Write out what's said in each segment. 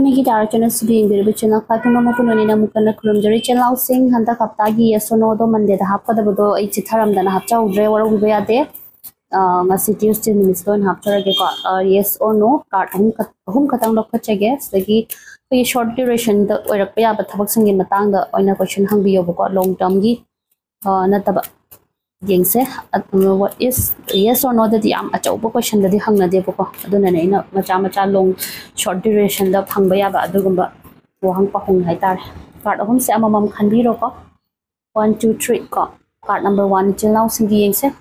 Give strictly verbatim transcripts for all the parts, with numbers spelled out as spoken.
Money guitar channel being the channel Fatima in a Mukana Kurumjari channel sing Hanta Kaptagi, yes or no, Monday the Hapa the Bodo, Ichitaram than Hapcha, Drever will be a day. Uh, city still Miss Don Hapcha, yes or no, card home Katang Loka Chegas, the gate for short duration, the Orapia, but Tabaxing in Matanga, or in a question hung be over long term gi, uh, not about. Say what is yes or no that the am a chopa question that the hunger de poco, Adonana, Macha long short duration, the Hangbayaba, Dugumba, Wang Pahung Haitar. Part of whom Samamam can be roco. One, two, three, cop. Part number one, chill now singing say.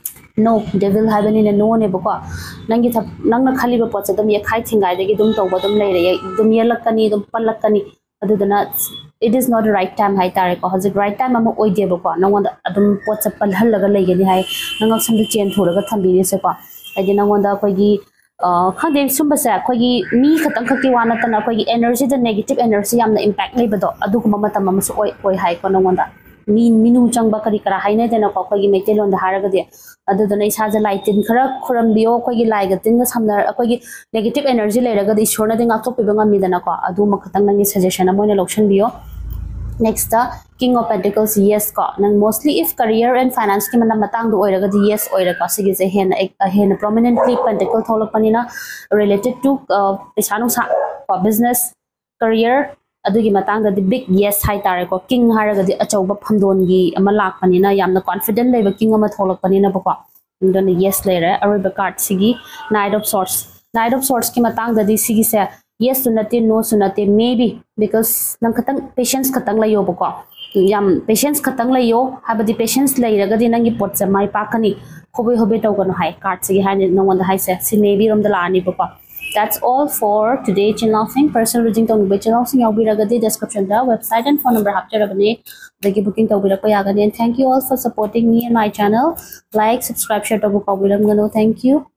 No, they will have any no neighbor. Nangita Nanga Kaliba pots at the mere kiting guy, they get them to bottom later, the mere lakani, the palakani, other than that. It is not the right time high taric or has the right time I'm oi deboko. No one Adam what's a palhalaga leg high, Nanga some the chain for a tambi sepa. I didn't want the Kogi uh Kade Sumbasa, Kogi me Katankaki Wanatana Kogi energy, the negative energy am the impact labor Adukumata Mamas oi high on no wonder. Mean Minu Chang Bakari Karahine than a Kogi metal on the Haragade. Other than it has a light in Kara Kurambio Kogi like a thing some Kogi negative energy later is sure nothing up to Pibanga Midanaka, Aduma Katangi suggestion, I'm going to auction bio. Next, the King of Pentacles, yes, God. And mostly if career and finance ki manam matang do oiraga the yes oiraga sige se hen a hen prominently pentacle tholopanina related to uh pisano sa business career adugi matang the big yes high tare ko king haraga the achauba phamdon gi ama lakpanina yamna confident leba king ama tholopanina bako ndon yes later ariba card sigi knight of swords knight of swords ki matang the sigi se yes sunate no sunate maybe because nang katang patience katang layo bako yam patience katang layo habadi patience lairaga di nangi pot sa mai pakani hobe hobe taw gano hai card sigi hai no wanda hai se si maybe rom dala ani bako. That's all for today channel thing personal reading tong be channel sing yawi raga di description da website and phone number hapcha rabane dagi booking taw bi rakpa yaga and thank you all for supporting me and my channel. Like subscribe share to ko biram gano. Thank you.